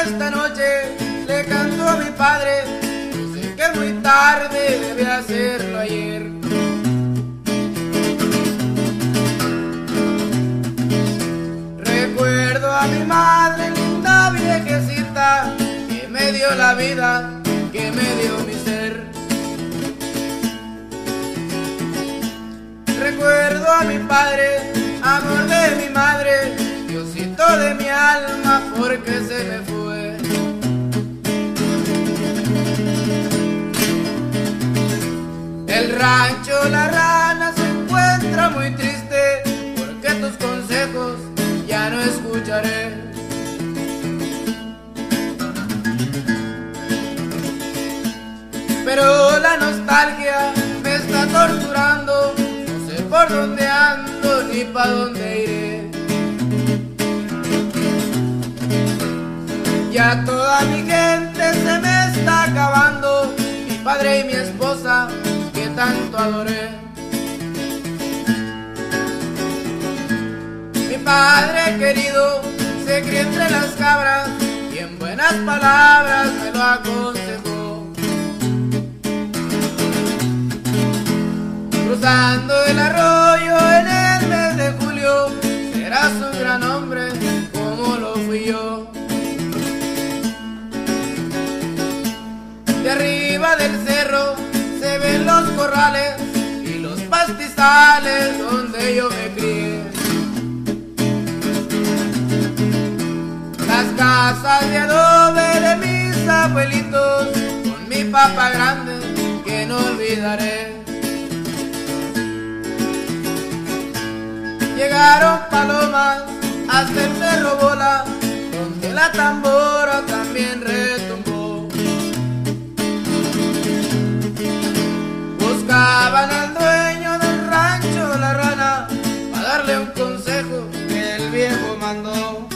esta noche le canto a mi padre. Sé que es muy tarde, debí hacerlo ayer. Recuerdo a mi madre, linda viejecita, que me dio la vida, que me dio mi ser. Recuerdo a mi padre, amor de mi madre, Diosito de mi alma, porque se me fue. El rancho La Rana se encuentra muy triste, porque tus consejos ya no escucharé. Pero la nostalgia me está torturando, no sé por dónde ando ni pa' dónde iré. Ya toda mi gente se me está acabando, mi padre y mi esposa que tanto adoré. Mi padre querido se crió entre las cabras y en buenas palabras me lo aconsejó. Cruzando el arroyo en el mes de julio, serás un gran hombre como lo fui yo. De arriba del cerro se ven los corrales y los pastizales donde yo me crié. Las casas de adobe de mis abuelitos, con mi papá grande que no olvidaré. Llegaron palomas hasta el cerro Bola, donde la tambora también retumbó. Buscaban al dueño del rancho La Rana, para darle un consejo que el viejo mandó.